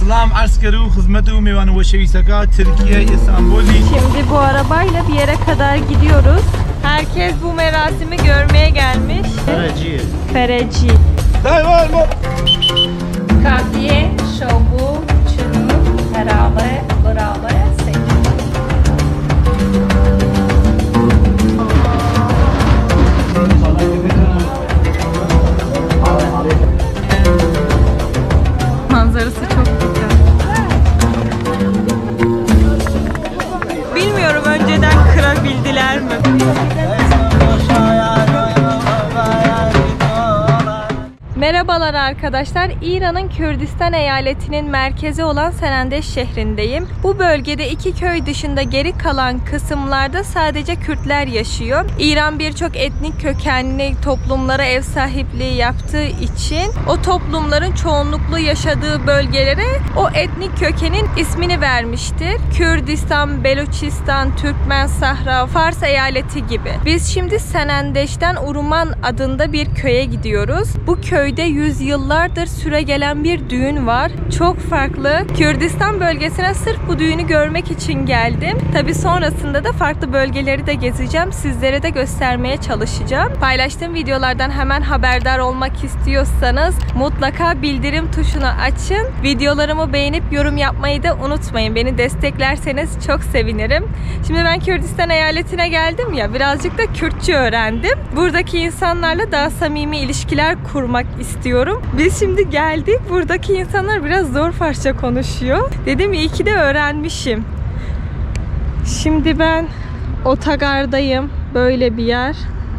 Selam askeri hizmet ve meyvan ve şevisaka Türkiye İstanbul'i. Şimdi bu arabayla bir yere kadar gidiyoruz. Herkes bu merasimi görmeye gelmiş. Fereci. Fereci. Devam mı? Kafiye, şovu, çını, beraber, manzarası çok güzel. Bilmiyorum önceden kırabildiler mi? Merhabalar arkadaşlar. İran'ın Kürdistan eyaletinin merkezi olan Senendeş şehrindeyim. Bu bölgede iki köy dışında geri kalan kısımlarda sadece Kürtler yaşıyor. İran birçok etnik kökenli toplumlara ev sahipliği yaptığı için o toplumların çoğunluklu yaşadığı bölgelere o etnik kökenin ismini vermiştir. Kürdistan, Beluçistan, Türkmen Sahra, Fars eyaleti gibi. Biz şimdi Senendeş'ten Uruman adında bir köye gidiyoruz. Bu köyde yüzyıllardır süregelen bir düğün var. Çok farklı. Kürdistan bölgesine sırf bu düğünü görmek için geldim. Tabi sonrasında da farklı bölgeleri de gezeceğim. Sizlere de göstermeye çalışacağım. Paylaştığım videolardan hemen haberdar olmak istiyorsanız mutlaka bildirim tuşunu açın. Videolarımı beğenip yorum yapmayı da unutmayın. Beni desteklerseniz çok sevinirim. Şimdi ben Kürdistan eyaletine geldim ya, birazcık da Kürtçe öğrendim. Buradaki insanlarla daha samimi ilişkiler kurmak istiyorum. Biz şimdi geldik. Buradaki insanlar biraz zor Farsça konuşuyor. Dedim iyi ki de öğrenmişim. Şimdi ben otogardayım. Böyle bir yer.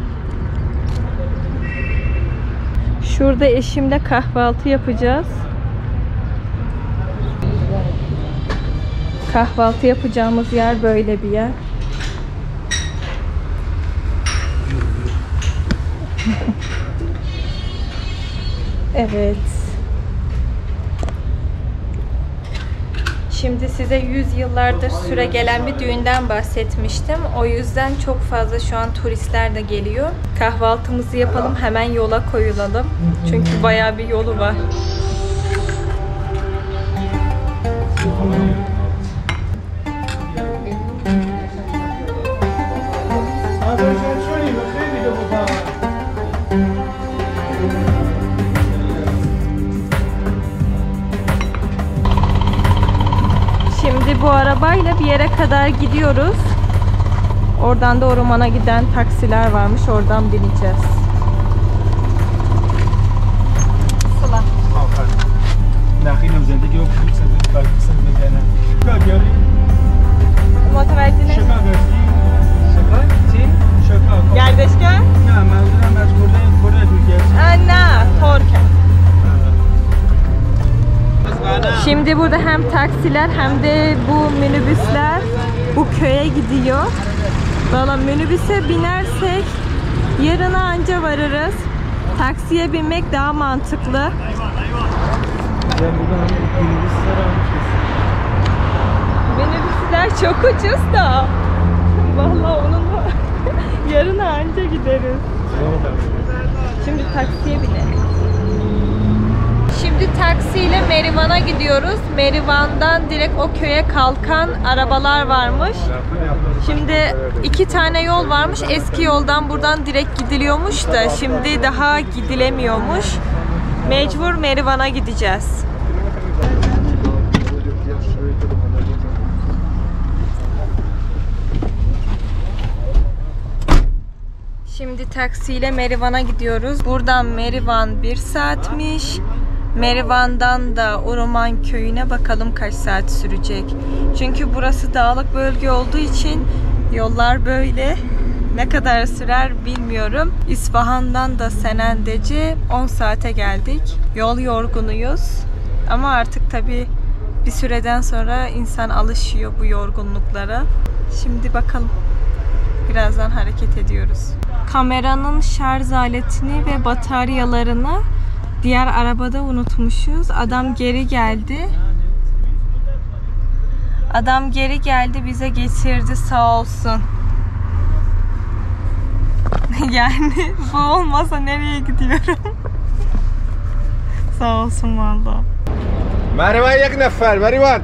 Şurada eşimle kahvaltı yapacağız. Kahvaltı yapacağımız yer böyle bir yer. Evet. Şimdi size yüzyıllardır süregelen bir düğünden bahsetmiştim. O yüzden çok fazla şu an turistler de geliyor. Kahvaltımızı yapalım, hemen yola koyulalım. Çünkü bayağı bir yolu var. Şimdi bu arabayla bir yere kadar gidiyoruz. Oradan da ormana giden taksiler varmış. Oradan bineceğiz. Sıla. Gerdeşken? Anna, Torken. Şimdi burada hem taksiler hem de bu minibüsler bu köye gidiyor. Valla minibüse binersek yarına anca varırız. Taksiye binmek daha mantıklı. Minibüsler çok ucuz da. Valla onunla yarına anca gideriz. Şimdi taksiye binelim. Şimdi taksiyle Merivan'a gidiyoruz. Merivan'dan direkt o köye kalkan arabalar varmış. Şimdi 2 tane yol varmış. Eski yoldan buradan direkt gidiliyormuş da şimdi daha gidilemiyormuş. Mecbur Merivan'a gideceğiz. Şimdi taksiyle Merivan'a gidiyoruz. Buradan Merivan 1 saatmiş. Merivan'dan da Uruman köyüne bakalım kaç saat sürecek. Çünkü burası dağlık bölge olduğu için yollar böyle. Ne kadar sürer bilmiyorum. İsfahan'dan da Senendec'e 10 saate geldik. Yol yorgunuyuz. Ama artık tabii bir süreden sonra insan alışıyor bu yorgunluklara. Şimdi bakalım. Birazdan hareket ediyoruz. Kameranın şarj aletini ve bataryalarını diğer arabada unutmuşuz. Adam geri geldi. Adam geri geldi, bize getirdi sağ olsun. Yani bu olmasa nereye gidiyorum? Sağ olsun vallahi. مریوان یک نفر مریوان.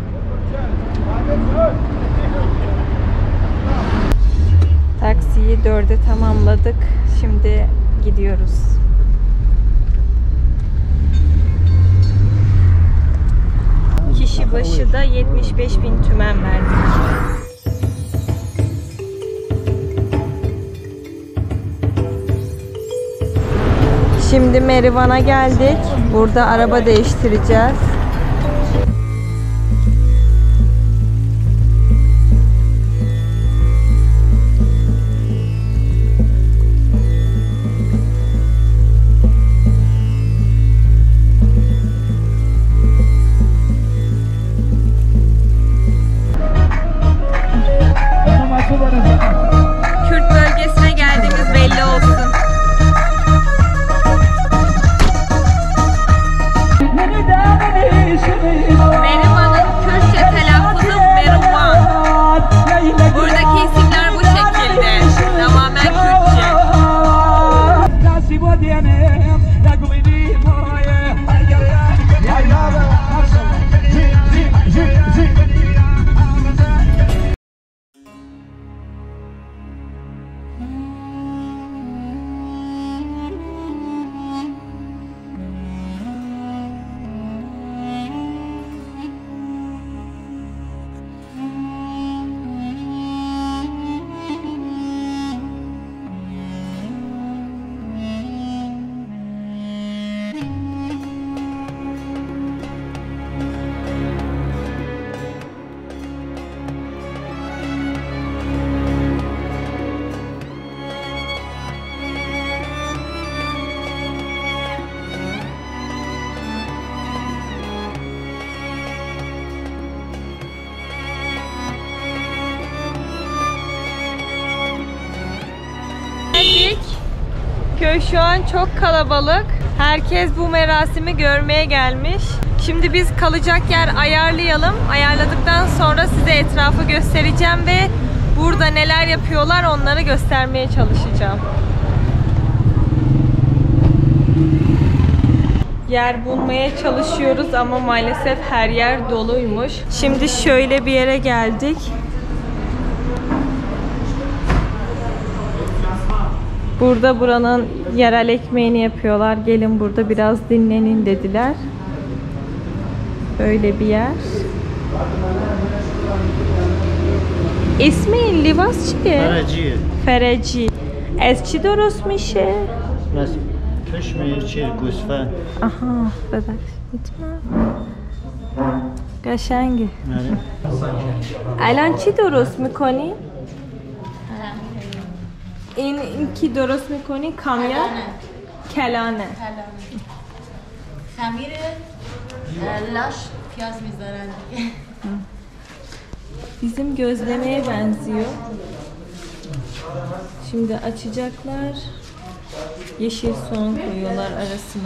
Taksiyi 4'e tamamladık. Şimdi gidiyoruz. Kişi başı da 75.000 tümen verdik. Şimdi Merivan'a geldik. Burada araba değiştireceğiz. Kürt bölgesine geldiğimiz belli olsun. Merivan'ın Kürtçe telaffuzu Merivan. Buradaki isimler bu şekilde. Tamamen Kürtçe. Köy şu an çok kalabalık. Herkes bu merasimi görmeye gelmiş. Şimdi biz kalacak yer ayarlayalım. Ayarladıktan sonra size etrafı göstereceğim ve burada neler yapıyorlar onları göstermeye çalışacağım. Yer bulmaya çalışıyoruz ama maalesef her yer doluymuş. Şimdi şöyle bir yere geldik. Burada buranın yerel ekmeğini yapıyorlar. Gelin burada biraz dinlenin dediler. Böyle bir yer. İsmi Livas چیه؟ فرجیه. فرجی. از چی درست میشه؟ از پشم چیه گوسفند. Aha, ببخشید. قشنگه. الان چی درست میکنی؟ این کی درست میکنی؟ کامیار؟ کلانه. خمیر لاش پیاز میذارن. Bizim gözlemeye benziyor. Şimdi açacaklar. Yeşil soğan koyuyorlar arasına.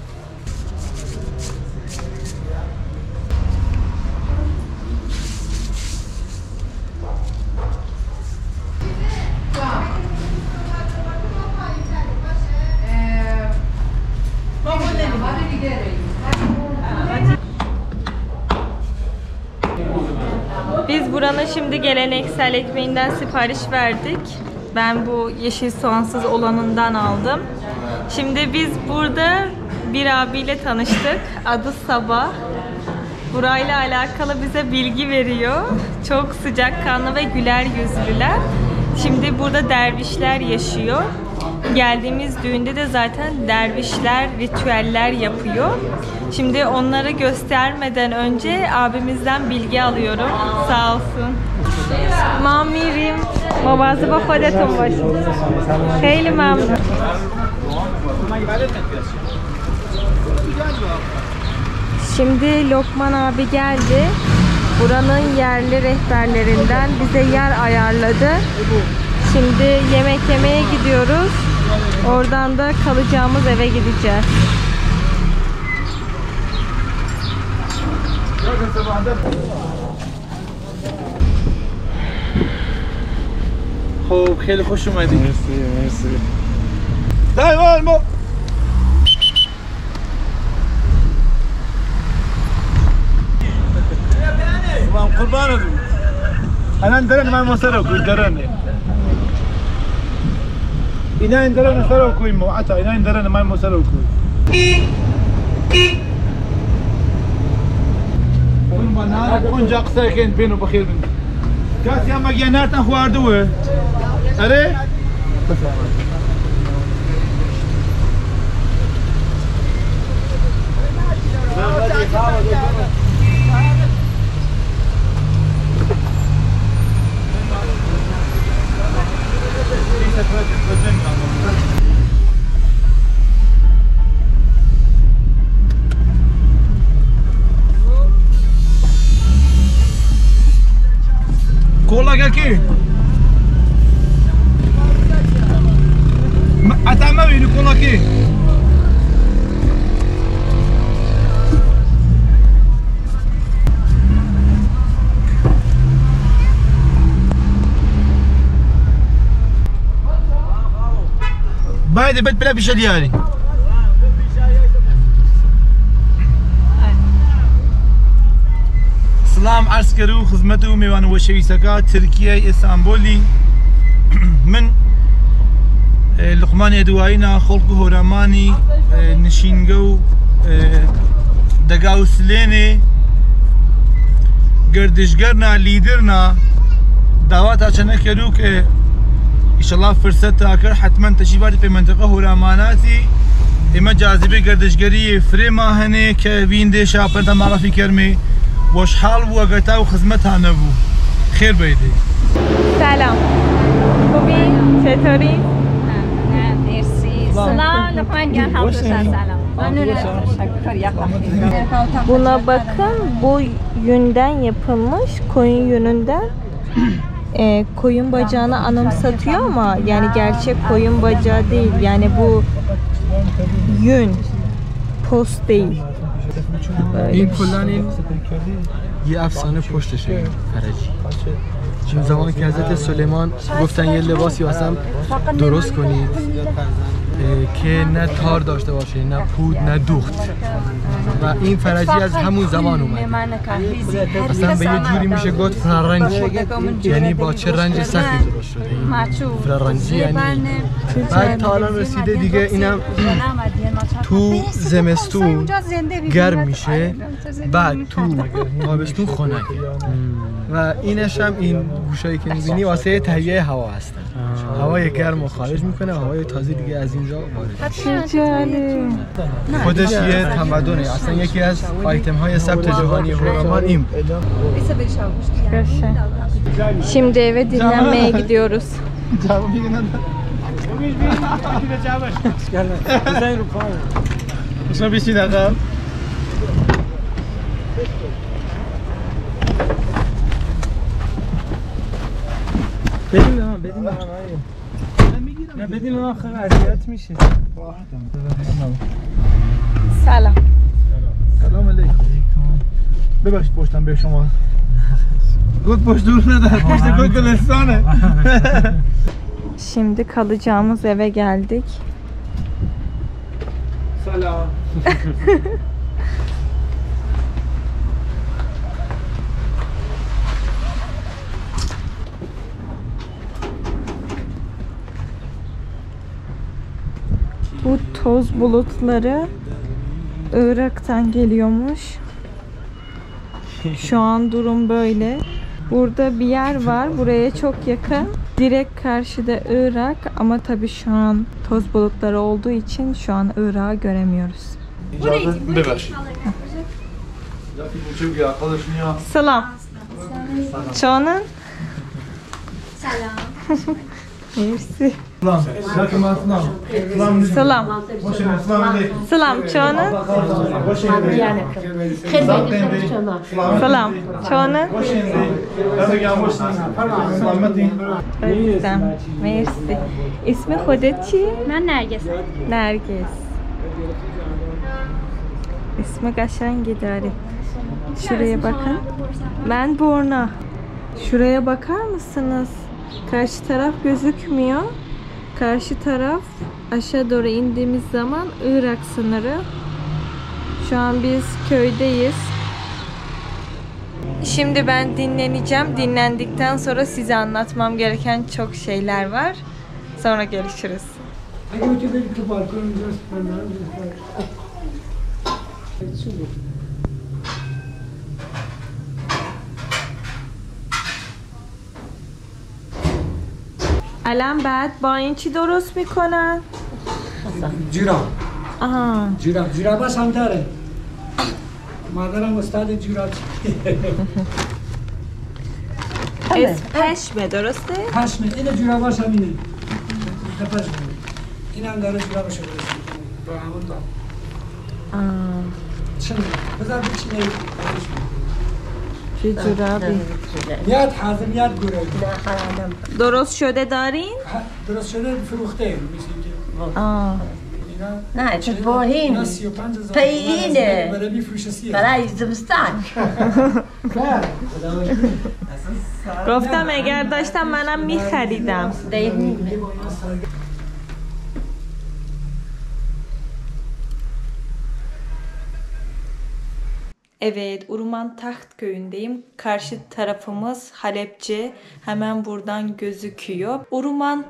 Biz buranın şimdi geleneksel ekmeğinden sipariş verdik. Ben bu yeşil soğansız olanından aldım. Şimdi biz burada bir abiyle tanıştık. Adı Sabah. Burayla alakalı bize bilgi veriyor. Çok sıcakkanlı ve güler yüzlüler. Şimdi burada dervişler yaşıyor. Geldiğimiz düğünde de zaten dervişler ritüeller yapıyor. Şimdi onları göstermeden önce abimizden bilgi alıyorum. Sağ olsun. Mamirim. مواظب خودتون باشید. خیلی ممنون. Şimdi Lokman abi geldi. Buranın yerli rehberlerinden bize yer ayarladı. Şimdi yemek yemeye gidiyoruz. Oradan da kalacağımız eve gideceğiz. خب خیلی خوش اومدید. مرسی مرسی. دایوان ما قربان ابو انا درن ما مسرو كل درن انا درن مسرو كل موعتا انا درن ما مسرو كل قربان كون قصه كان بينه بخير كاس يا ما جنات خواردوه اره Kolla aqui. Até meu filho cola aqui. بعد بيت بلا بشلياني. سلام عرض کرو خدمت و میوان و شویسکا ترکیه استانبولی من لقمان ادواینا خلق هورمانی نشینگو دگاو سلینه گردشگرنا لیدرنا دعوت اچنه کرو که انشالله فرصت تاکر حتما تشریفات به منطقه هورماناتی اما جاذبه گردشگری فریما هنه که وینده شاپر تا معرفی کرمه وش حال بو اگرتا و خدمتها نبو خیر بیده سلام خوبی؟ چطوری؟ نه مرسی سلام لقمان جان حافظ سلام Buna bakın, bu yünden yapılmış, koyun yününden. Koyun bacağını anımsatıyor ama yani gerçek koyun bacağı değil, yani bu yün, post değil. این کلان این یه افسانه پشتشه فرجی. چون زمانی که حضرت سلیمان گفتن یه لباسی واسم درست کنید که نه تار داشته باشه، نه پود، نه دوخت. و این فرجی از همون زمان اومد. اصلا به یه جوری میشه گفت فرارنجی، یعنی با چه رنج سختی درست شده. فرارنجی یعنی بعد تا الان رسیده دیگه اینم تو زمستون گرم میشه، بعد تو تابستون خنک. و اینش هم این گوشایی که میبینی واسه تهیه هوا هستن. هوای گرم رو خارج میکنه و هوای تازه دیگه از اینجا وارد میشه. خودش یه تمدنه، اصلا یکی از آیتم های ثبت جهانی هورمان این. Şimdi eve dinlenmeye gidiyoruz. شما بیشتر عقب بدیم به من، بدیم به من. نه بدیم به من، خیلی اذیت میشه. Selam. سلام علیکم. ببخشید پشتم به شما. گفت پشت دور نداره، پشت گل گلستانه. Şimdi kalacağımız eve geldik. سلام. Bu toz bulutları Irak'tan geliyormuş. Şu an durum böyle. Burada bir yer var, buraya çok yakın. Direkt karşıda Irak ama tabii şu an toz bulutları olduğu için şu an Irak'ı göremiyoruz. ببخشید. چه arkadaşın ya? Selam. Çoğunun? سلام Mersi. Selam. Selam. Selam. Selam. Hoş geldin. Selam aleyküm. Selam çoğunun? Hoş geldin. Selam çoğunun? Hoş geldin. Ben de gelmiştim. Selametin. Özlem. Mersi. İsmi خودت چی؟ من نرگس Nergis. İsmi قشنگی داری. Şuraya bakın. Ben Borna. Şuraya bakar mısınız? Karşı taraf gözükmüyor. Karşı taraf aşağı doğru indiğimiz zaman Irak sınırı. Şu an biz köydeyiz. Şimdi ben dinleneceğim. Dinlendikten sonra size anlatmam gereken çok şeyler var. Sonra görüşürüz. الان بعد با این چی درست میکنن؟ جوراب آها جورابش هم داره مادرم استاد جوراب پشمه درسته؟ پشمه اینه جورابش هم اینه پشمه این هم داره جورابش رو با همون تا چنه بذار بچینه چه جورابی؟ میاد حاضر میاد گوره درست شده دارین؟ درست شده فروخته آه نه چه باهین پیینه برای زمستان گفتم اگر داشتم منم میخریدم Evet, Urman Taht köyündeyim. Karşı tarafımız Halepçe. Hemen buradan gözüküyor. Urman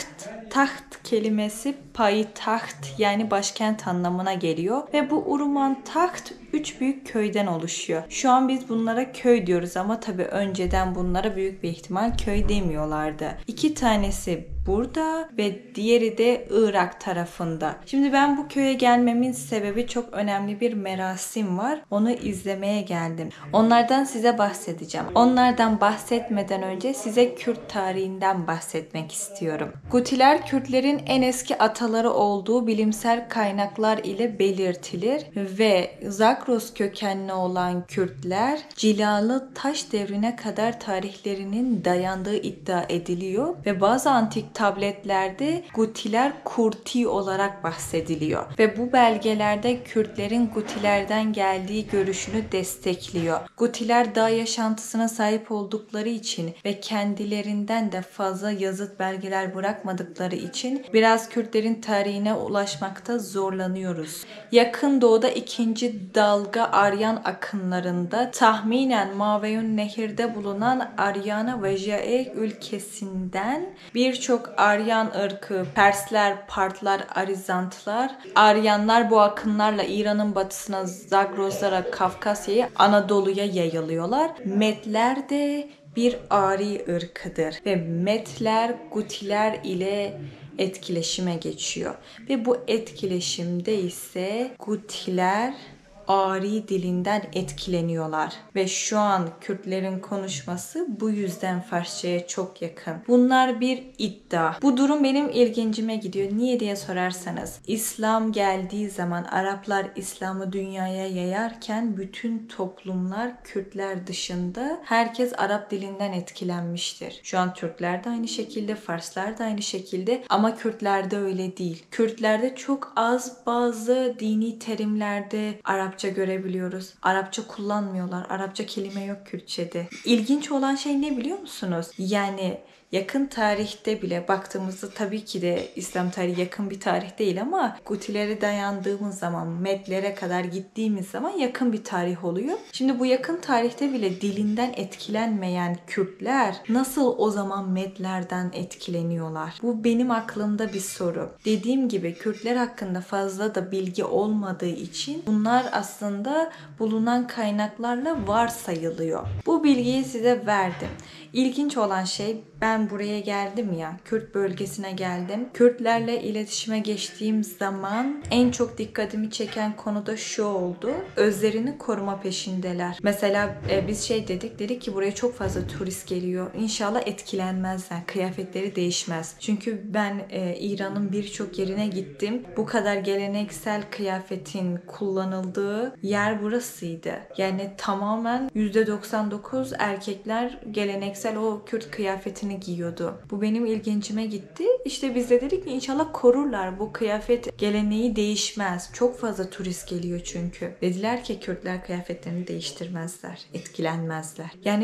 Taht kelimesi payitaht yani başkent anlamına geliyor. Ve bu Urman Taht 3 büyük köyden oluşuyor. Şu an biz bunlara köy diyoruz ama tabii önceden bunlara büyük bir ihtimal köy demiyorlardı. 2 tanesi burada ve diğeri de Irak tarafında. Şimdi ben bu köye gelmemin sebebi çok önemli bir merasim var. Onu izlemeye geldim. Onlardan size bahsedeceğim. Onlardan bahsetmeden önce size Kürt tarihinden bahsetmek istiyorum. Gutiler Kürtlerin en eski ataları olduğu bilimsel kaynaklar ile belirtilir ve Zagros kökenli olan Kürtler Cilalı Taş devrine kadar tarihlerinin dayandığı iddia ediliyor ve bazı antik tabletlerde Gutiler Kurti olarak bahsediliyor ve bu belgelerde Kürtlerin Gutilerden geldiği görüşünü destekliyor. Gutiler dağ yaşantısına sahip oldukları için ve kendilerinden de fazla yazıt belgeler bırakmadıkları için biraz Kürtlerin tarihine ulaşmakta zorlanıyoruz. Yakın doğuda ikinci dalga Aryan akınlarında tahminen Maveyun Nehir'de bulunan Aryana ve Jae ülkesinden birçok Aryan ırkı, Persler, Partlar, Arizantlar, Aryanlar bu akınlarla İran'ın batısına, Zagroslara, Kafkasya'ya, Anadolu'ya yayılıyorlar. Metler de bir Ari ırkıdır ve Metler Gutiler ile etkileşime geçiyor. Ve bu etkileşimde ise Gutiler Ari dilinden etkileniyorlar ve şu an Kürtlerin konuşması bu yüzden Farsçaya çok yakın. Bunlar bir iddia. Bu durum benim ilgincime gidiyor. Niye diye sorarsanız İslam geldiği zaman Araplar İslam'ı dünyaya yayarken bütün toplumlar Kürtler dışında herkes Arap dilinden etkilenmiştir. Şu an Türkler de aynı şekilde, Farslar da aynı şekilde ama Kürtlerde öyle değil. Kürtlerde çok az bazı dini terimlerde Arapça görebiliyoruz. Arapça kullanmıyorlar. Arapça kelime yok Kürtçe'de. İlginç olan şey ne biliyor musunuz? Yani yakın tarihte bile baktığımızda tabii ki de İslam tarihi yakın bir tarih değil ama Gutilere dayandığımız zaman, Medlere kadar gittiğimiz zaman yakın bir tarih oluyor. Şimdi bu yakın tarihte bile dilinden etkilenmeyen Kürtler nasıl o zaman Medlerden etkileniyorlar? Bu benim aklımda bir soru. Dediğim gibi Kürtler hakkında fazla da bilgi olmadığı için bunlar aslında bulunan kaynaklarla varsayılıyor. Bu bilgiyi size verdim. İlginç olan şey ben buraya geldim ya, Kürt bölgesine geldim. Kürtlerle iletişime geçtiğim zaman en çok dikkatimi çeken konu da şu oldu. Özlerini koruma peşindeler. Mesela biz dedik ki buraya çok fazla turist geliyor. İnşallah etkilenmezler. Kıyafetleri değişmez. Çünkü ben İran'ın birçok yerine gittim. Bu kadar geleneksel kıyafetin kullanıldığı yer burasıydı. Yani tamamen %99 erkekler geleneksel o Kürt kıyafetini giyiyordu. Bu benim ilgincime gitti. İşte biz de dedik ki inşallah korurlar. Bu kıyafet geleneği değişmez. Çok fazla turist geliyor çünkü. Dediler ki Kürtler kıyafetlerini değiştirmezler. Etkilenmezler. Yani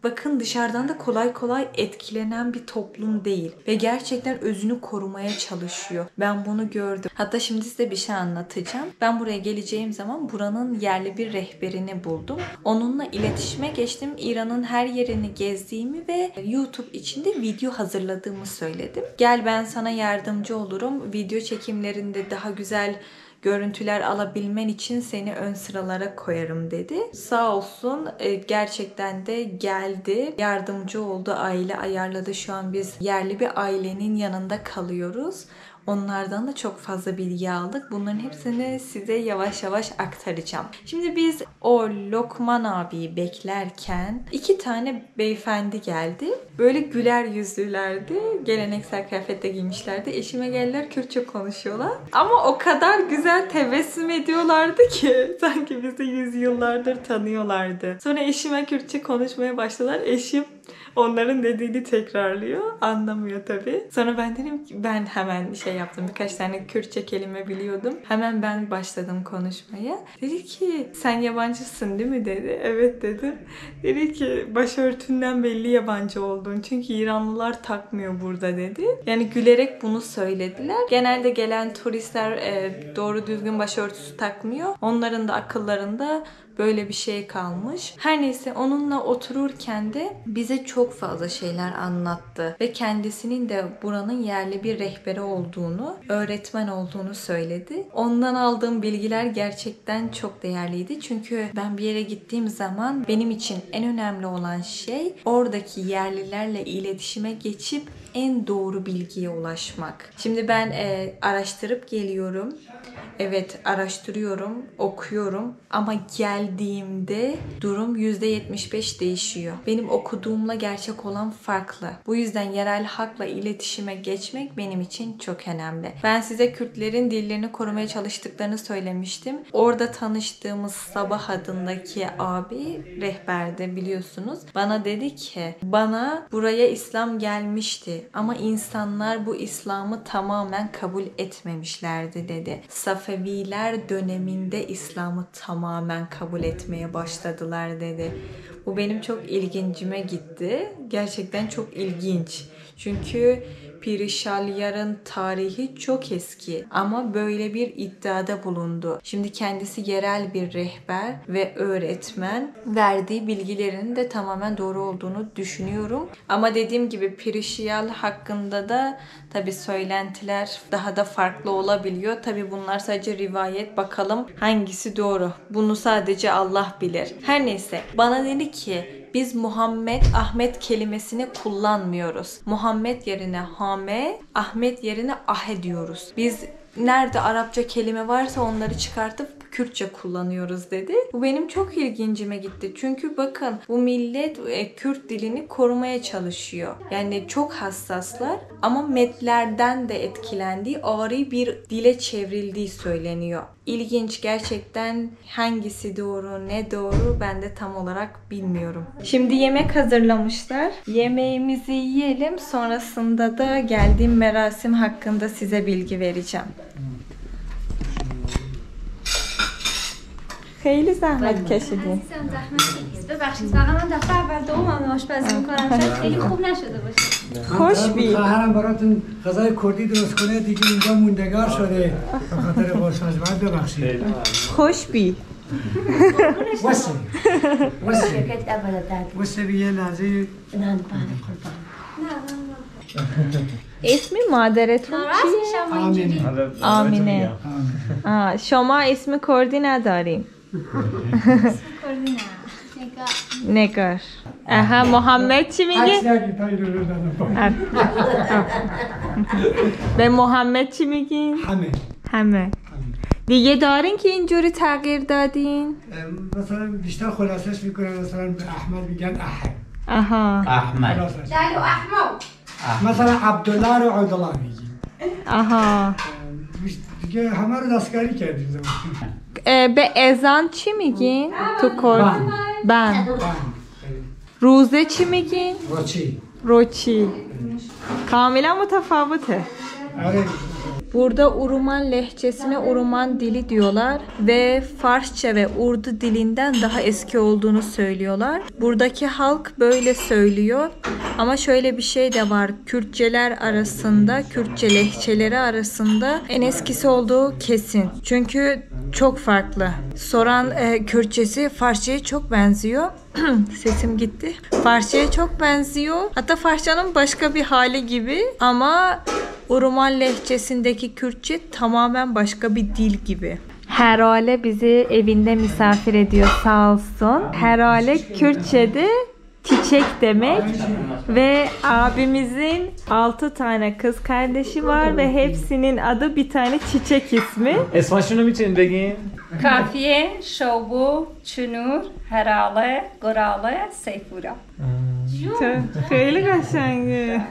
Bakın dışarıdan da kolay kolay etkilenen bir toplum değil. Ve gerçekten özünü korumaya çalışıyor. Ben bunu gördüm. Hatta şimdi size bir şey anlatacağım. Ben buraya geleceğim zaman buranın yerli bir rehberini buldum. Onunla iletişime geçtim. İran'ın her yerini gezdiğimi ve YouTube içinde video hazırladığımı söyledim. Gel ben sana yardımcı olurum. Video çekimlerinde daha güzel görüntüler alabilmen için seni ön sıralara koyarım dedi. Sağ olsun gerçekten de geldi. Yardımcı oldu. Aile ayarladı. Şu an biz yerli bir ailenin yanında kalıyoruz. Onlardan da çok fazla bilgi aldık. Bunların hepsini size yavaş yavaş aktaracağım. Şimdi biz o Lokman abiyi beklerken 2 tane beyefendi geldi. Böyle güler yüzlülerdi. Geleneksel kıyafette giymişlerdi. Eşime geldiler, Kürtçe konuşuyorlar. Ama o kadar güzel tebessüm ediyorlardı ki sanki bizi yüzyıllardır tanıyorlardı. Sonra eşime Kürtçe konuşmaya başladılar. Eşim onların dediğini tekrarlıyor. Anlamıyor tabii. Sonra ben dedim ki ben hemen şey yaptım. Birkaç tane Kürtçe kelime biliyordum. Hemen ben başladım konuşmaya. Dedi ki sen yabancısın değil mi dedi. Evet dedim. Dedi ki başörtünden belli yabancı oldun. Çünkü İranlılar takmıyor burada dedi. Yani gülerek bunu söylediler. Genelde gelen turistler doğru düzgün başörtüsü takmıyor. Onların da akıllarında böyle bir şey kalmış. Her neyse onunla otururken de bize çok fazla şeyler anlattı. Ve kendisinin de buranın yerli bir rehberi olduğunu, öğretmen olduğunu söyledi. Ondan aldığım bilgiler gerçekten çok değerliydi. Çünkü ben bir yere gittiğim zaman benim için en önemli olan şey oradaki yerlilerle iletişime geçip en doğru bilgiye ulaşmak. Şimdi ben araştırıp geliyorum. Evet, araştırıyorum, okuyorum ama geldiğimde durum %75 değişiyor. Benim okuduğumla gerçek olan farklı. Bu yüzden yerel halkla iletişime geçmek benim için çok önemli. Ben size Kürtlerin dillerini korumaya çalıştıklarını söylemiştim. Orada tanıştığımız Sabah adındaki abi rehberdi biliyorsunuz. Bana dedi ki bana buraya İslam gelmişti ama insanlar bu İslam'ı tamamen kabul etmemişlerdi dedi. Safeviler döneminde İslam'ı tamamen kabul etmeye başladılar dedi. Bu benim çok ilgincime gitti. Gerçekten çok ilginç. Çünkü Pirişalyar'ın tarihi çok eski ama böyle bir iddiada bulundu. Şimdi kendisi yerel bir rehber ve öğretmen. Verdiği bilgilerin de tamamen doğru olduğunu düşünüyorum. Ama dediğim gibi Pirişalyar hakkında da tabii söylentiler daha da farklı olabiliyor. Tabii bunlar sadece rivayet. Bakalım hangisi doğru. Bunu sadece Allah bilir. Her neyse bana dedi ki biz Muhammed, Ahmet kelimesini kullanmıyoruz. Muhammed yerine Hame, Ahmet yerine Ahe diyoruz. Biz nerede Arapça kelime varsa onları çıkartıp Kürtçe kullanıyoruz dedi. Bu benim çok ilgincime gitti. Çünkü bakın bu millet Kürt dilini korumaya çalışıyor. Yani çok hassaslar ama metlerden de etkilendiği ağır bir dile çevrildiği söyleniyor. İlginç gerçekten, hangisi doğru ne doğru ben de tam olarak bilmiyorum. Şimdi yemek hazırlamışlar. Yemeğimizi yiyelim, sonrasında da geldiğim merasim hakkında size bilgi vereceğim. خیلی زحمت کشیدین. عزیزم زحمت نیست. ببخشید فقط من دفعه اول دومم آشپزی می‌کنم. شاید خیلی خوب نشده باشه. خوشبی. خواهرم براتون غذای کردی درست کنه دیگه اینجا موندگار شده. به خاطر خوشمزه ببخشید. خوشبی. واسه. واسه یه لحظه. اسم مادرتون چیه؟ آمینه. شما اسم کردی نداریم. کردی نه. نگار. aha محمد چی میگه؟ به محمد چی میگین؟ همه. دیگه دارین که اینجوری تغییر دادین؟ مثلا بیشتر خلاصش میکنن، مثلا به احمد میگن احمد. آها. احمد. دلو احمد. مثلا عبدالله رو عبدالله میگیم. آها. دیگه همه رو دستکاری کردیم. به اذان چی میگین؟ تو کرد. بند. روزه چی میگین؟ روچی. روچی. کاملا متفاوته. آره. Burada Uruman lehçesine Uruman dili diyorlar ve Farsça ve Urdu dilinden daha eski olduğunu söylüyorlar. Buradaki halk böyle söylüyor. Ama şöyle bir şey de var. Kürtçeler arasında, Kürtçe lehçeleri arasında en eskisi olduğu kesin. Çünkü çok farklı. Soran Kürtçesi Farsça'ya çok benziyor. Sesim gitti. Farsça'ya çok benziyor. Hatta Farsça'nın başka bir hali gibi ama Uruman lehçesindeki Kürtçe tamamen başka bir dil gibi. Herale bizi evinde misafir ediyor sağ olsun. Herale Kürtçe'de çiçek demek ve abimizin 6 tane kız kardeşi var ve hepsinin adı bir tane çiçek ismi. اسمشونو میتونین بگین؟ کافیه، شوبو، چنور، هراله، گراله، سیفورا. خیلی قشنگه.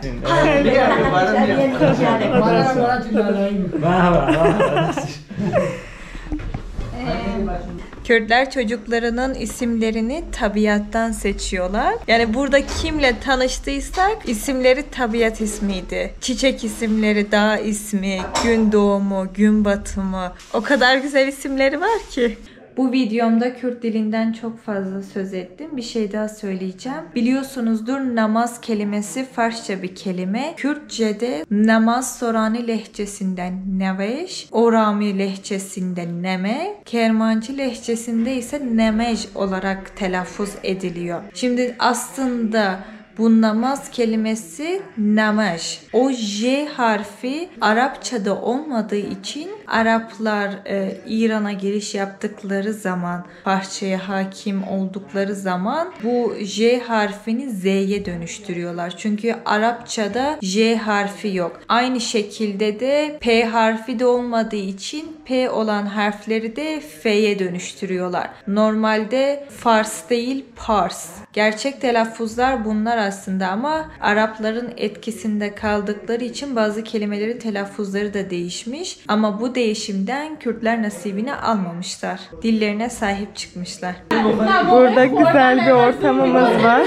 Kürtler çocuklarının isimlerini tabiattan seçiyorlar. Yani burada kimle tanıştıysak isimleri tabiat ismiydi. Çiçek isimleri, dağ ismi, gün doğumu, gün batımı. O kadar güzel isimleri var ki. Bu videomda Kürt dilinden çok fazla söz ettim. Bir şey daha söyleyeceğim. Biliyorsunuzdur namaz kelimesi Farsça bir kelime. Kürtçe'de namaz Sorani lehçesinden neveş, Orami lehçesinden neme, Kermancı lehçesinde ise nemej olarak telaffuz ediliyor. Şimdi aslında bu namaz kelimesi namaz. O J harfi Arapçada olmadığı için Araplar İran'a giriş yaptıkları zaman, Farsça'ya hakim oldukları zaman bu J harfini Z'ye dönüştürüyorlar. Çünkü Arapçada J harfi yok. Aynı şekilde de P harfi de olmadığı için P olan harfleri de F'ye dönüştürüyorlar. Normalde Fars değil Pars. Gerçek telaffuzlar bunlar aslında ama Arapların etkisinde kaldıkları için bazı kelimelerin telaffuzları da değişmiş. Ama bu değişimden Kürtler nasibini almamışlar. Dillerine sahip çıkmışlar. Burada güzel bir ortamımız var.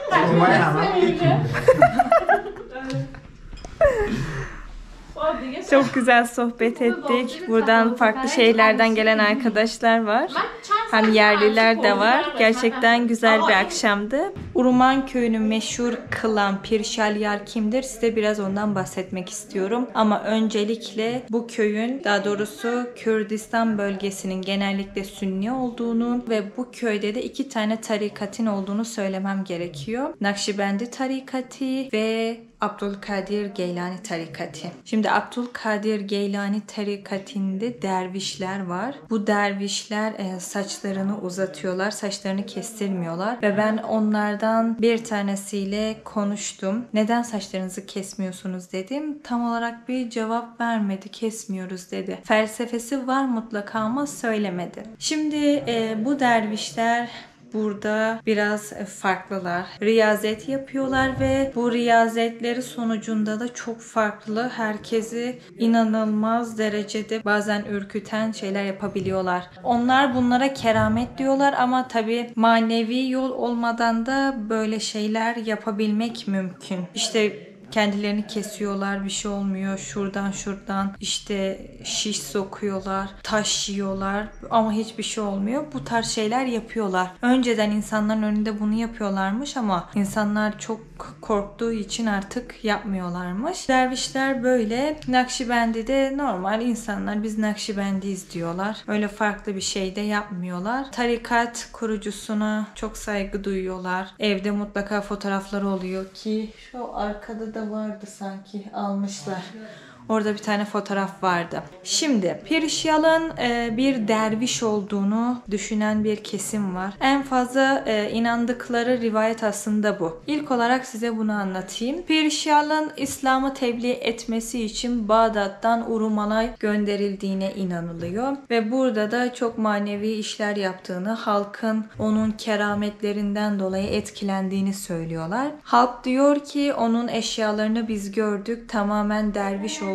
Çok güzel sohbet ettik. Buradan farklı şehirlerden gelen arkadaşlar var. Hem yerliler de var. Gerçekten güzel bir akşamdı. Uruman köyünü meşhur kılan Pirşalyar kimdir? Size biraz ondan bahsetmek istiyorum. Ama öncelikle bu köyün, daha doğrusu Kürdistan bölgesinin genellikle Sünni olduğunu ve bu köyde de 2 tane tarikatın olduğunu söylemem gerekiyor. Nakşibendi tarikatı ve Abdülkadir Geylani tarikatı. Şimdi Abdülkadir Geylani tarikatinde dervişler var. Bu dervişler saçlarını uzatıyorlar, saçlarını kestirmiyorlar ve ben onlardan bir tanesiyle konuştum. Neden saçlarınızı kesmiyorsunuz dedim. Tam olarak bir cevap vermedi. Kesmiyoruz dedi. Felsefesi var mutlaka ama söylemedi. Şimdi bu dervişler burada biraz farklılar. Riyazet yapıyorlar ve bu riyazetleri sonucunda da çok farklı, herkesi inanılmaz derecede bazen ürküten şeyler yapabiliyorlar. Onlar bunlara keramet diyorlar ama tabii manevi yol olmadan da böyle şeyler yapabilmek mümkün. İşte kendilerini kesiyorlar, bir şey olmuyor. Şuradan işte şiş sokuyorlar, taş yiyorlar ama hiçbir şey olmuyor. Bu tarz şeyler yapıyorlar. Önceden insanların önünde bunu yapıyorlarmış ama insanlar çok korktuğu için artık yapmıyorlarmış. Dervişler böyle. Nakşibendi'de normal insanlar biz Nakşibendiyiz diyorlar. Öyle farklı bir şey de yapmıyorlar. Tarikat kurucusuna çok saygı duyuyorlar. Evde mutlaka fotoğrafları oluyor ki şu arkada da vardı sanki, almışlar. Orada bir tane fotoğraf vardı. Şimdi Pirşyal'ın bir derviş olduğunu düşünen bir kesim var. En fazla inandıkları rivayet aslında bu. İlk olarak size bunu anlatayım. Pirşyal'ın İslam'ı tebliğ etmesi için Bağdat'tan Uruman'a gönderildiğine inanılıyor. Ve burada da çok manevi işler yaptığını, halkın onun kerametlerinden dolayı etkilendiğini söylüyorlar. Halk diyor ki onun eşyalarını biz gördük, tamamen derviş olduğunu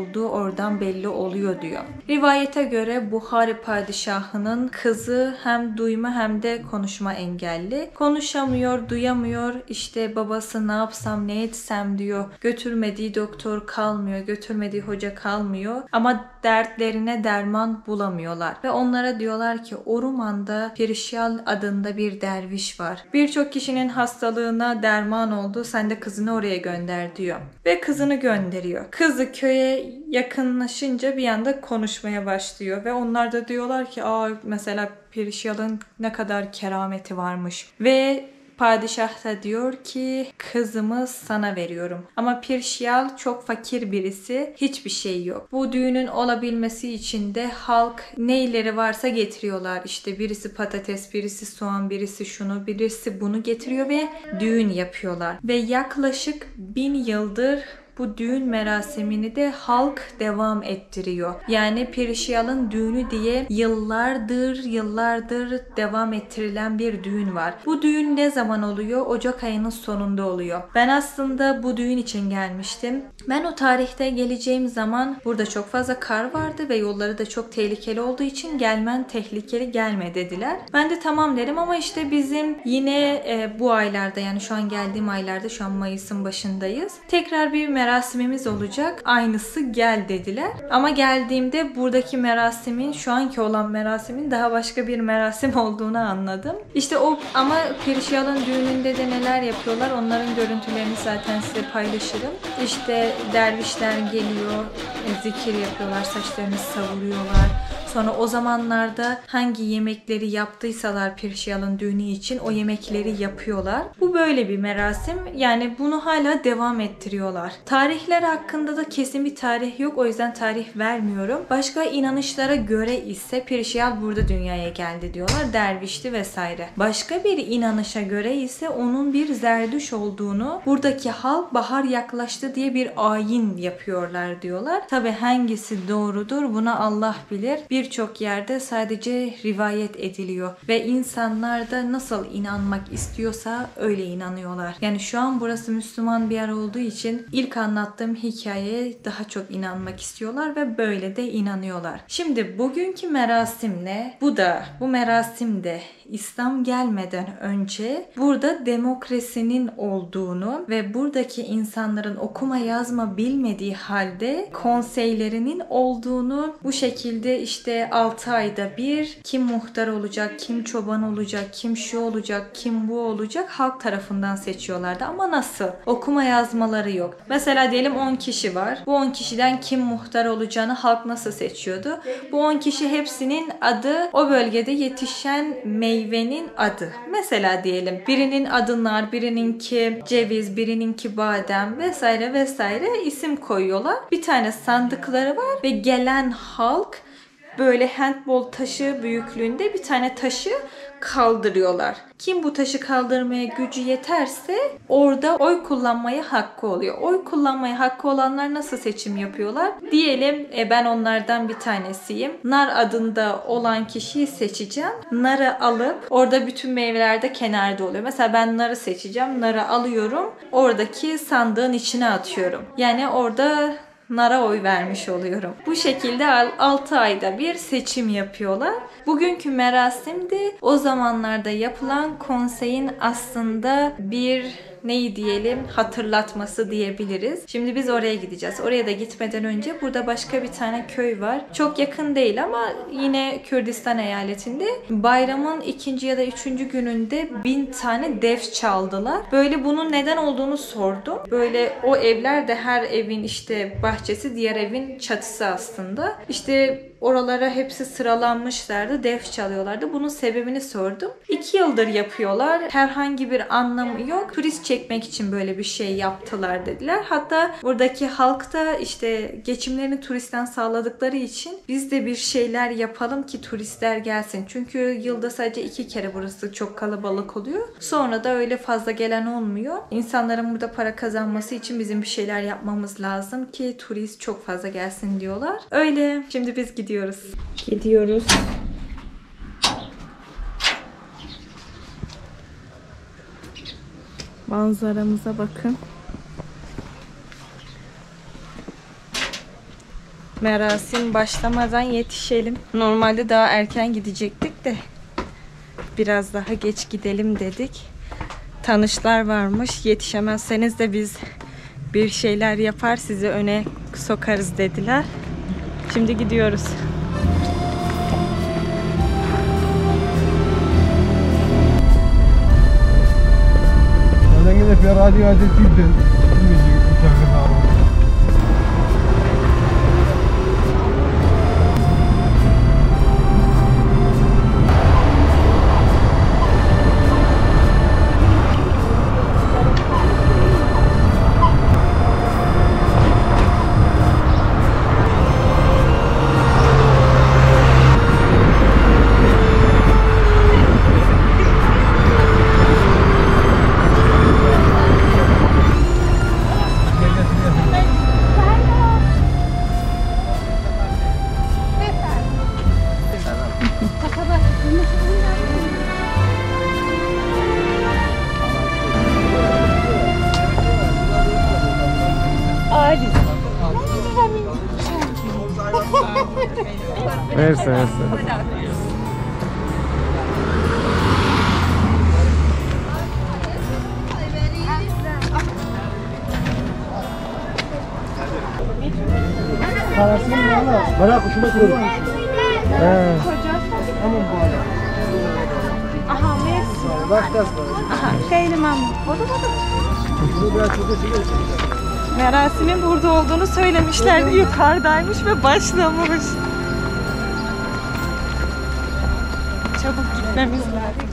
olduğu oradan belli oluyor diyor. Rivayete göre Buhari padişahının kızı hem duyma hem de konuşma engelli. Konuşamıyor, duyamıyor. İşte babası ne yapsam ne etsem diyor. Götürmediği doktor kalmıyor, götürmediği hoca kalmıyor. Ama dertlerine derman bulamıyorlar. Ve onlara diyorlar ki Orman'da Pirşal adında bir derviş var. Birçok kişinin hastalığına derman oldu. Sen de kızını oraya gönder diyor. Ve kızını gönderiyor. Kızı köye yakınlaşınca bir anda konuşmaya başlıyor. Ve onlar da diyorlar ki mesela Pirşal'ın ne kadar kerameti varmış. Ve padişah da diyor ki kızımı sana veriyorum. Ama Pirşal çok fakir birisi. Hiçbir şey yok. Bu düğünün olabilmesi için de halk neyleri varsa getiriyorlar. İşte birisi patates, birisi soğan, birisi şunu, birisi bunu getiriyor ve düğün yapıyorlar. Ve yaklaşık 1000 yıldır bu düğün merasimini de halk devam ettiriyor. Yani Pirşal'ın düğünü diye yıllardır devam ettirilen bir düğün var. Bu düğün ne zaman oluyor? Ocak ayının sonunda oluyor. Ben aslında bu düğün için gelmiştim. Ben o tarihte geleceğim zaman burada çok fazla kar vardı ve yolları da çok tehlikeli olduğu için gelmen tehlikeli, gelme dediler. Ben de tamam dedim ama işte bizim yine bu aylarda, yani şu an geldiğim aylarda, şu an Mayıs'ın başındayız. Tekrar bir merasimimiz olacak. Aynısı gel dediler. Ama geldiğimde buradaki merasimin, şu anki olan merasimin daha başka bir merasim olduğunu anladım. İşte o, ama Pirşal'ın düğününde de neler yapıyorlar onların görüntülerini zaten size paylaşırım. İşte dervişler geliyor, zikir yapıyorlar, saçlarını savuruyorlar. Sonra o zamanlarda hangi yemekleri yaptıysalar Pirşal'ın düğünü için o yemekleri yapıyorlar. Bu böyle bir merasim. Yani bunu hala devam ettiriyorlar. Tarihler hakkında da kesin bir tarih yok. O yüzden tarih vermiyorum. Başka inanışlara göre ise Pirşal burada dünyaya geldi diyorlar. Dervişti vesaire. Başka bir inanışa göre ise onun bir zerdüş olduğunu, buradaki halk bahar yaklaştı diye bir ayin yapıyorlar diyorlar. Tabi hangisi doğrudur buna Allah bilir. Birçok yerde sadece rivayet ediliyor ve insanlar da nasıl inanmak istiyorsa öyle inanıyorlar. Yani şu an burası Müslüman bir yer olduğu için ilk anlattığım hikayeye daha çok inanmak istiyorlar ve böyle de inanıyorlar. Şimdi bugünkü merasim ne? Bu merasimde İslam gelmeden önce burada demokrasinin olduğunu ve buradaki insanların okuma yazma bilmediği halde konseylerinin olduğunu, bu şekilde işte 6 ayda bir kim muhtar olacak, kim çoban olacak, kim şu olacak, kim bu olacak halk tarafından seçiyorlardı. Ama nasıl? Okuma yazmaları yok. Mesela diyelim 10 kişi var. Bu 10 kişiden kim muhtar olacağını halk nasıl seçiyordu? Bu 10 kişi hepsinin adı o bölgede yetişen meyvenin adı. Mesela diyelim birinin adı nar, birininki ceviz, birininki badem vesaire vesaire isim koyuyorlar. Bir tane sandıkları var ve gelen halk böyle handbol taşı büyüklüğünde bir tane taşı kaldırıyorlar. Kim bu taşı kaldırmaya gücü yeterse orada oy kullanmaya hakkı oluyor. Oy kullanmaya hakkı olanlar nasıl seçim yapıyorlar? Diyelim ben onlardan bir tanesiyim. Nar adında olan kişiyi seçeceğim. Narı alıp orada bütün meyveler de kenarda oluyor. Mesela ben narı seçeceğim. Narı alıyorum. Oradaki sandığın içine atıyorum. Yani orada nara oy vermiş oluyorum. Bu şekilde 6 ayda bir seçim yapıyorlar. Bugünkü merasim de o zamanlarda yapılan konseyin aslında bir neyi diyelim hatırlatması diyebiliriz. Şimdi biz oraya gideceğiz. Oraya da gitmeden önce burada başka bir tane köy var. Çok yakın değil ama yine Kürdistan eyaletinde. Bayramın 2. ya da 3. gününde 1000 tane def çaldılar. Böyle bunun neden olduğunu sordum. Böyle o evler de her evin işte bahçesi diğer evin çatısı aslında. İşte oralara hepsi sıralanmışlardı. Def çalıyorlardı. Bunun sebebini sordum. 2 yıldır yapıyorlar. Herhangi bir anlamı yok. Turist çekmek için böyle bir şey yaptılar dediler. Hatta buradaki halk da işte geçimlerini turistten sağladıkları için biz de bir şeyler yapalım ki turistler gelsin. Çünkü yılda sadece 2 kere burası çok kalabalık oluyor. Sonra da öyle fazla gelen olmuyor. İnsanların burada para kazanması için bizim bir şeyler yapmamız lazım ki turist çok fazla gelsin diyorlar. Öyle. Şimdi biz gidiyoruz. Manzaramıza bakın. Merasim başlamadan yetişelim. Normalde daha erken gidecektik de biraz daha geç gidelim dedik. Tanışlar varmış. Yetişemezseniz de biz bir şeyler yapar sizi öne sokarız dediler. Şimdi gidiyoruz. Neden gidip ya radyo adetiydin? Müzik uçakı var. Mersi, mersi. Parasını mı ala? Bırak kuşuma koyalım. Tamam bu ala. Aha, mersi. Bak das var. Aha, hayli memnun. Merasimin burada olduğunu söylemişlerdi. Yukarıdaymış ve başlamış. Çabuk gitmemiz lazım.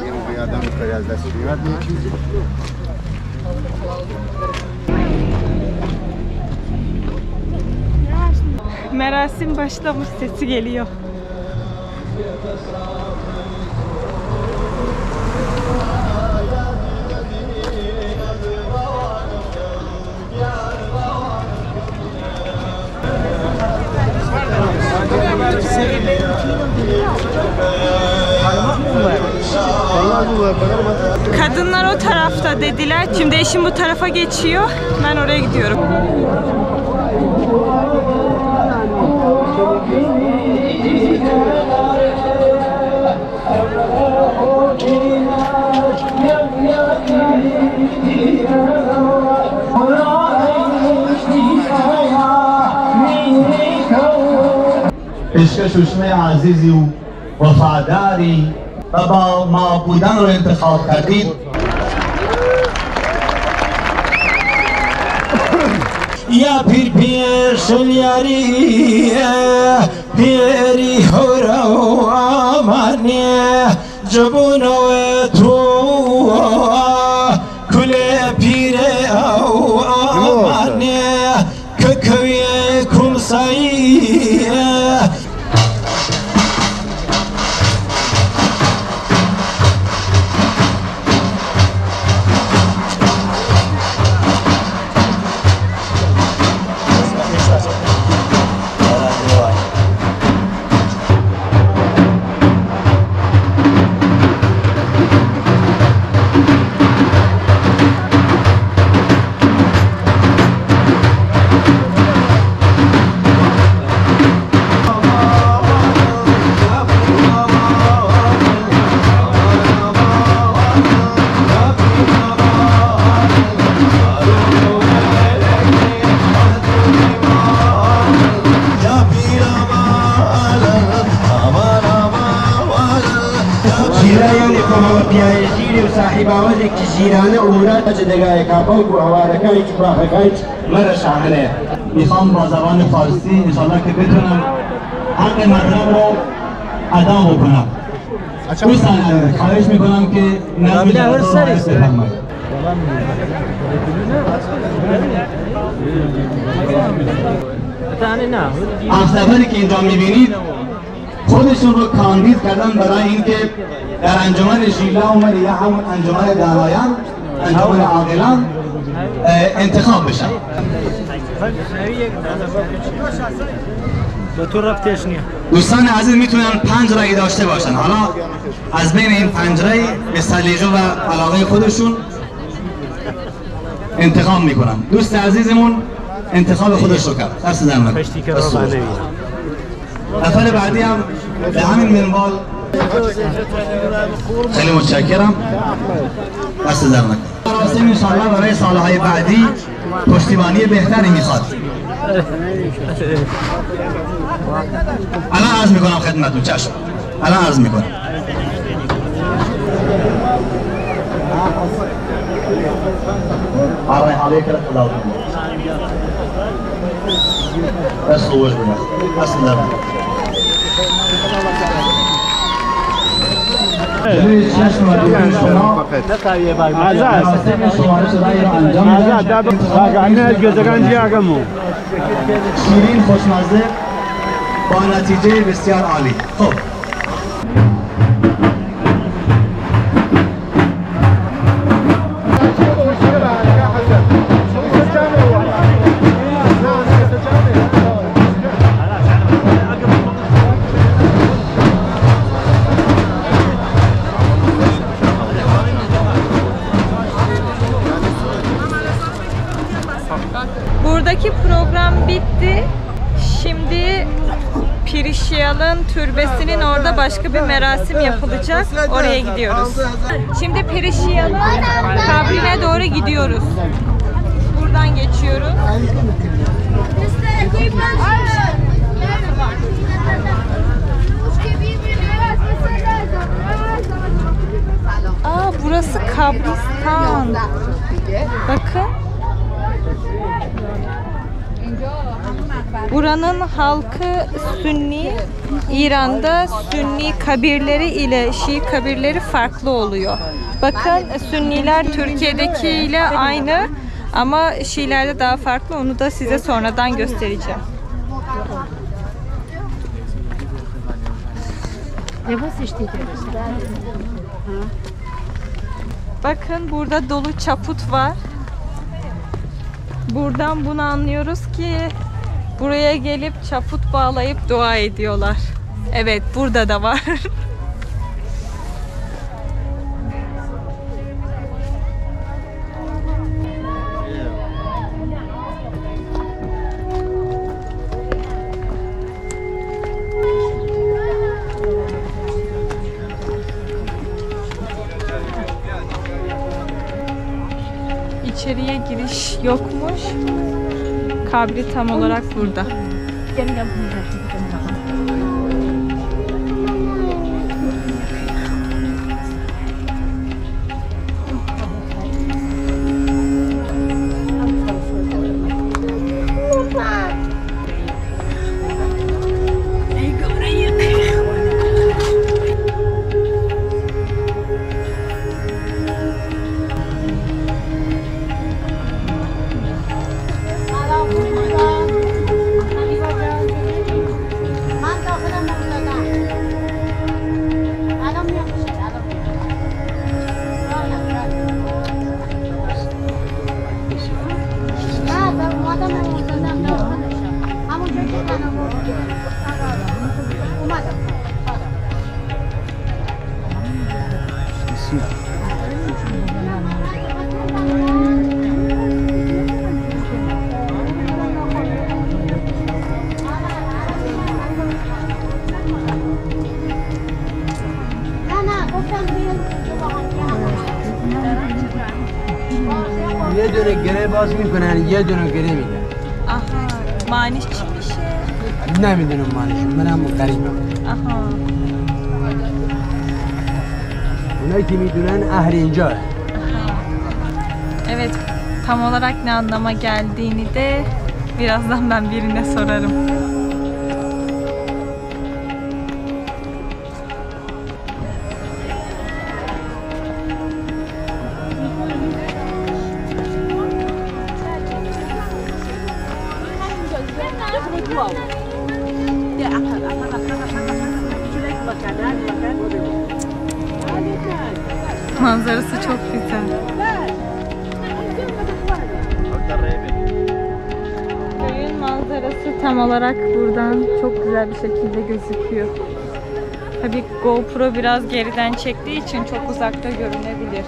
Merasim başlamış, sesi geliyor. Kadınlar o tarafta dediler. Şimdi eşim bu tarafa geçiyor. Ben oraya gidiyorum. عشق ششمه عزیزی و وفاداری و با ما بودن رو انتخاب کردید. یا پیر پیشل یاری پیری هورا و آمانی جبون و تو کل پیر او آمانی که کوی کمسایی صاحب آوازی که شیرانه امورات جدگاه کابل و آوارکایی که براخکایی مرا شاهنه. میخوام با زبان فارسی انشالله که بتونم حق مطلب رو ادا بکنم. دوستان خواهش میکنم که نظم جلسه رو حفظ بفرمایید. افسرانی که اینجا میبینید خودشون رو کاندید کردن برای اینکه در انجمن ژیلا عمر یا همون انجمن دارایان انجمن عاقلان انتخاب بشن. دوستان عزیز میتونن 5 رای داشته باشن. حالا از بین این 5 رای به سلیقه و علاقه خودشون انتخاب میکنن. دوست عزیزمون انتخاب خودش رو کرد. دست در نکنه. نفر بعدی هم به همین منوال. خیلی متشکرم. دست در نکنه. مراسم انشاءالله برای سالهای بعدی پشتیبانی بهتری میخواد. الان عرض میکنم خدمتتون. چشم. الان عرض میکنم. عرض عليك الخلاف بس هو بس لا شیرین خوشمزه با نتیجه بسیار عالی. خب Buradaki program bitti. Şimdi Pirişiyal'ın türbesinin orada başka bir merasim yapılacak. Oraya gidiyoruz. Şimdi Pirişiyal'ın kabrine doğru gidiyoruz. Buradan geçiyoruz. Aa, burası kabristan. Bakın. Buranın halkı Sünni, İran'da Sünni kabirleri ile Şii kabirleri farklı oluyor. Bakın Sünniler Türkiye'deki ile aynı ama Şiilerde daha farklı. Onu da size sonradan göstereceğim. Bakın burada dolu çaput var. Buradan bunu anlıyoruz ki buraya gelip çaput bağlayıp dua ediyorlar. Evet, burada da var. İçeriye giriş yokmuş. Kabri tam olarak burada. یه دونه گره باز میکنن یه دونه گره میدن. Aha, maniş çıkmış. نمیدونم مالش منم غریبم. Aha. اونایی که میدونن اهل اینجا. Evet, tam olarak ne anlama geldiğini de birazdan ben birine sorarım. Manzarası çok güzel. Köyün manzarası tam olarak buradan çok güzel bir şekilde gözüküyor. Tabii GoPro biraz geriden çektiği için çok uzakta görünebilir.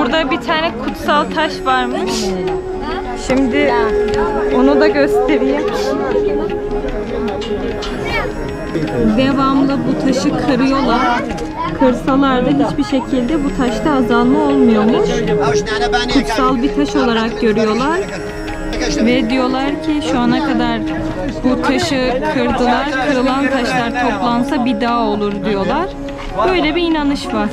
Burada bir tane kutsal taş varmış. Şimdi onu da göstereyim. Devamlı bu taşı kırıyorlar. Kırsalar da hiçbir şekilde bu taşta azalma olmuyormuş. Kutsal bir taş olarak görüyorlar. Ve diyorlar ki şu ana kadar bu taşı kırdılar. Kırılan taşlar toplansa bir dağ olur diyorlar. Böyle bir inanış var.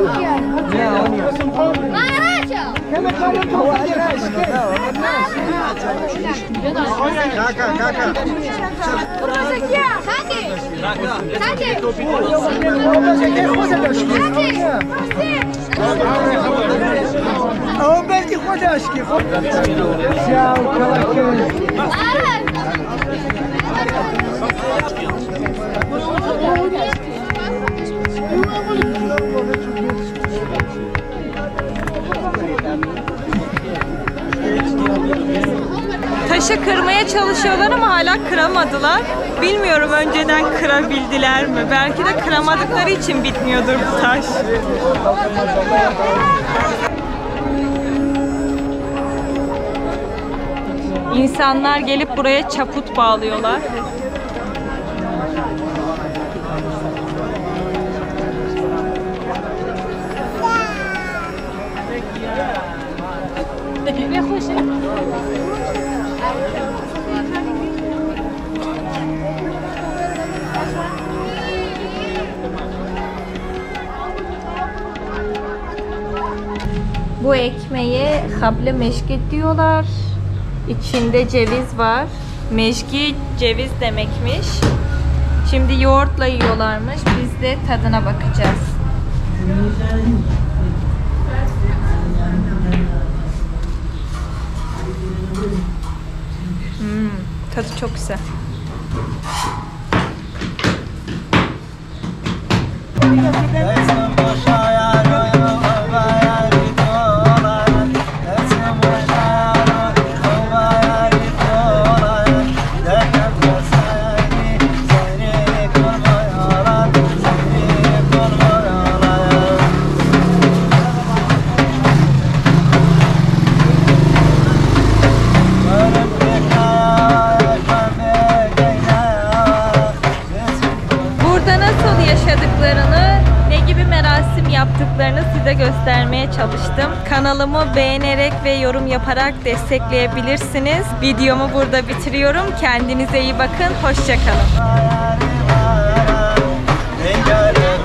Taşı kırmaya çalışıyorlar ama hala kıramadılar. Bilmiyorum önceden kırabildiler mi? Belki de kıramadıkları için bitmiyordur bu taş. İnsanlar gelip buraya çaput bağlıyorlar. Bu ekmeğe hable meşgit diyorlar. İçinde ceviz var. Meşgi ceviz demekmiş. Şimdi yoğurtla yiyorlarmış. Biz de tadına bakacağız. Tadı çok güzel. Yaptıklarını size göstermeye çalıştım. Kanalımı beğenerek ve yorum yaparak destekleyebilirsiniz. Videomu burada bitiriyorum. Kendinize iyi bakın. Hoşça kalın.